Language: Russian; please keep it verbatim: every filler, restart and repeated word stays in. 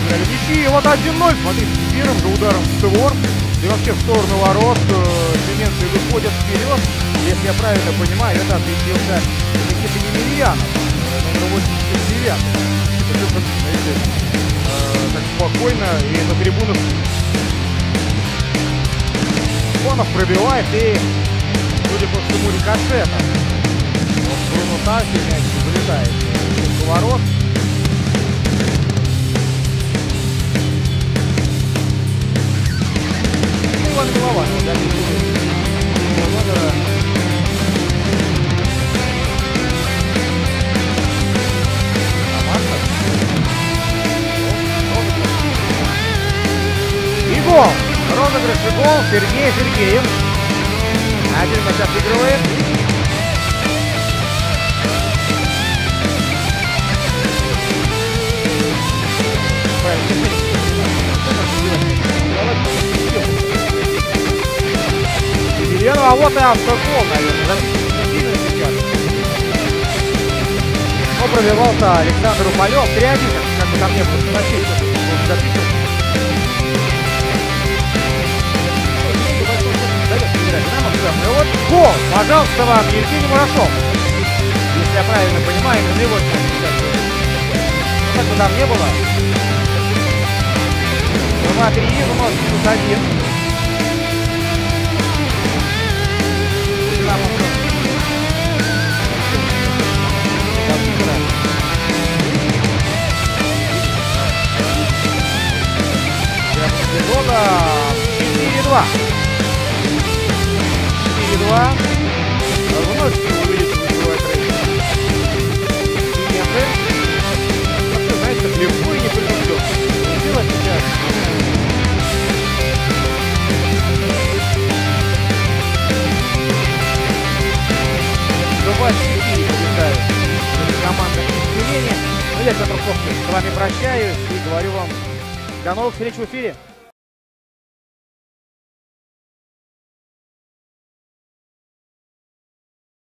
сыграли мячи. И вот один ноль. Смотрите, первым же ударом в створ. И вообще в сторону ворот. Тюменцы выходят вперед. Если я правильно понимаю, это отличился Никита Емельянов. Номер восемьдесят девять. Это, знаете, э, так спокойно. И на трибунах Конов пробивает. И, судя по всему, рикошетом. Вот Бруно Таффи мяч залетает в ворот. Иван Милованов, да, номера. И гол! Розыгрыш и гол. Сергей Сергеев. Один мяч отыгрывает. Емельянов, а вот и автогол, наверное. Но пробивал-то Александр Упалев. три один, как бы ко мне подносить. Ну вот гол, пожалуйста, вам, Евгений Мурашов. Если я правильно понимаю, именно его сейчас. Ну, так бы там не было. два три, вновь минус один. четыре два. четыре два. Вновь увеличивает свой отрыв. Клиенты. Вообще, знаете, как легко и не принужден. Дело сейчас. двадцать четыре побеждают команда изменения. Ну, я, Петр Ковкин, с вами прощаюсь и говорю вам до новых встреч в эфире.